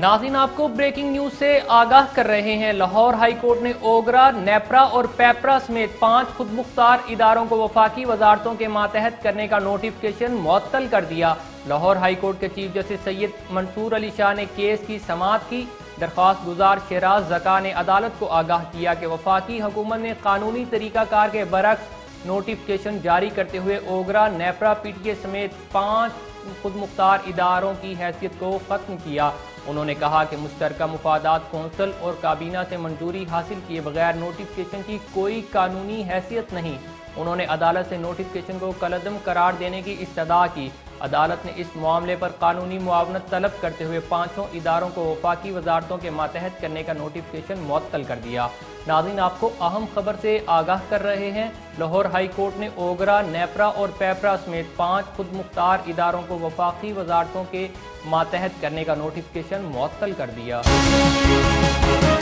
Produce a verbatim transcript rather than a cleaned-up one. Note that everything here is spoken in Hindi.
नाज़रीन, आपको ब्रेकिंग न्यूज से आगाह कर रहे हैं। लाहौर हाई कोर्ट ने ओगरा, नेपरा और पेपरा समेत पांच खुद मुख्तार इदारों को वफाकी वजारतों के मातहत करने का नोटिफिकेशन मुअत्तल कर दिया। लाहौर हाई कोर्ट के चीफ जस्टिस सैयद मंसूर अली शाह ने केस की समाअत की। दरख्वास्त गुजार शहराज जका ने अदालत को आगाह किया कि वफाकी हुकूमत ने कानूनी तरीकाकार के बरक्स नोटिफिकेशन जारी करते हुए ओगरा, नेपरा, पीटीए समेत पाँच खुद मुख्तार इदारों की हैसियत को ख़त्म किया। उन्होंने कहा कि मुश्तरका मुफादात कौंसल और काबीना से मंजूरी हासिल किए बगैर नोटिफिकेशन की कोई कानूनी हैसियत नहीं। उन्होंने अदालत से नोटिफिकेशन को कलअदम करार देने की इस्तदा की। अदालत ने इस मामले पर कानूनी मुआवनत तलब करते हुए पाँचों इदारों को वफाकी वजारतों के मातहत करने का नोटिफिकेशन मुअत्तल कर दिया। नाज़रीन, आपको अहम खबर से आगाह कर रहे हैं। लाहौर हाई कोर्ट ने ओगरा, नेपरा और पेपरा समेत पाँच खुद मुख्तार इदारों को वफाकी वजारतों के मातहत करने का नोटिफिकेशन मुअत्तल कर दिया।